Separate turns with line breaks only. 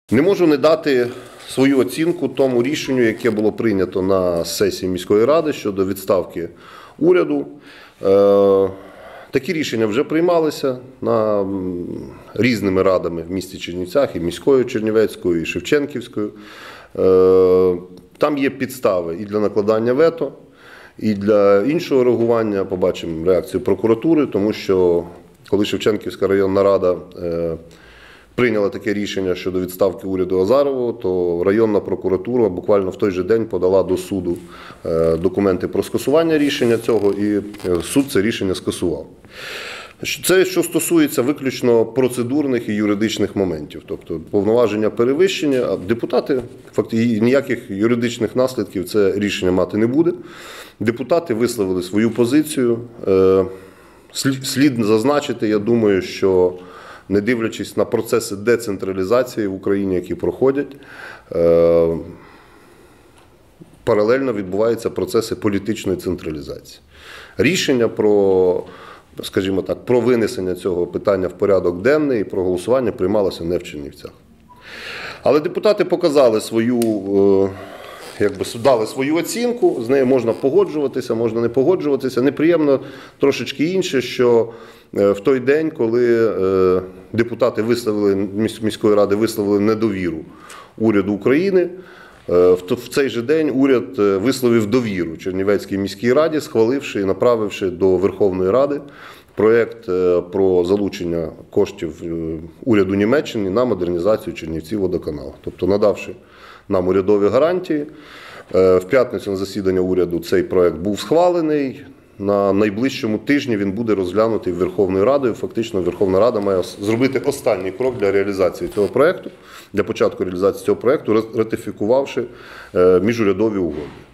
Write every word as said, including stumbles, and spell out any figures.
Не можу не дати свою оцінку тому рішенню, яке було прийнято на сесії міської ради щодо відставки уряду. Такі рішення вже приймалися на різними радами в місті Чернівцях, і міською Чернівецькою, і Шевченківською. Там є підстави і для накладання вето, і для іншого реагування. Побачимо реакцію прокуратури, тому що коли Шевченківська районна рада прийняла таке рішення щодо відставки уряду Азарова, то районна прокуратура буквально в той же день подала до суду документи про скасування рішення цього, і суд це рішення скасував. Це, що стосується виключно процедурних і юридичних моментів, тобто повноваження перевищення, а депутати, фактично, ніяких юридичних наслідків це рішення мати не буде. Депутати висловили свою позицію. Слід зазначити, я думаю, що не дивлячись на процеси децентралізації в Україні, які проходять, паралельно відбуваються процеси політичної централізації. Рішення про, скажімо так, про винесення цього питання в порядок денний і про голосування приймалося не в Чернівцях. Але депутати показали свою, якби дали свою оцінку, з нею можна погоджуватися, можна не погоджуватися. Неприємно трошечки інше, що в той день, коли депутати висловили, міської ради висловили недовіру уряду України, в цей же день уряд висловив довіру Чернівецькій міській раді, схваливши і направивши до Верховної Ради проєкт про залучення коштів уряду Німеччини на модернізацію Чернівцівводоканалу. Тобто надавши нам урядові гарантії, в п'ятницю на засідання уряду цей проєкт був схвалений. На найближчому тижні він буде розглянутий Верховною Радою. Фактично Верховна Рада має зробити останній крок для реалізації цього проєкту, для початку реалізації цього проєкту, ратифікувавши міжурядові угоди.